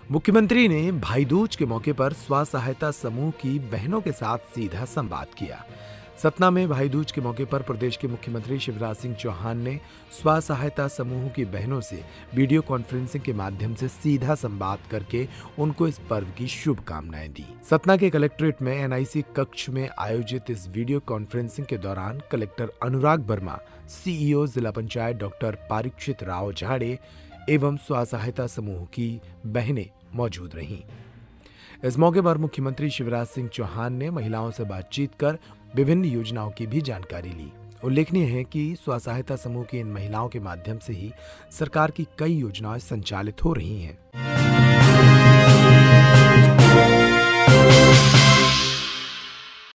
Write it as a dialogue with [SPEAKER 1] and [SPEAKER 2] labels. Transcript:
[SPEAKER 1] मुख्यमंत्री ने भाई दूज के मौके पर स्व सहायता समूह की बहनों के साथ सीधा संवाद किया। सतना में भाई दूज के मौके पर प्रदेश के मुख्यमंत्री शिवराज सिंह चौहान ने स्व सहायता समूह की बहनों से वीडियो कॉन्फ्रेंसिंग के माध्यम से सीधा संवाद करके उनको इस पर्व की शुभकामनाएं दी। सतना के कलेक्ट्रेट में एनआईसी कक्ष में आयोजित इस वीडियो कॉन्फ्रेंसिंग के दौरान कलेक्टर अनुराग वर्मा, सीईओ जिला पंचायत डॉक्टर परीक्षित राव झाड़े एवं स्व सहायता समूह की बहनें मौजूद रहीं। इस मौके पर मुख्यमंत्री शिवराज सिंह चौहान ने महिलाओं से बातचीत कर विभिन्न योजनाओं की भी जानकारी ली। उल्लेखनीय है कि स्व सहायता समूह की इन महिलाओं के माध्यम से ही सरकार की कई योजनाएं संचालित हो रही हैं।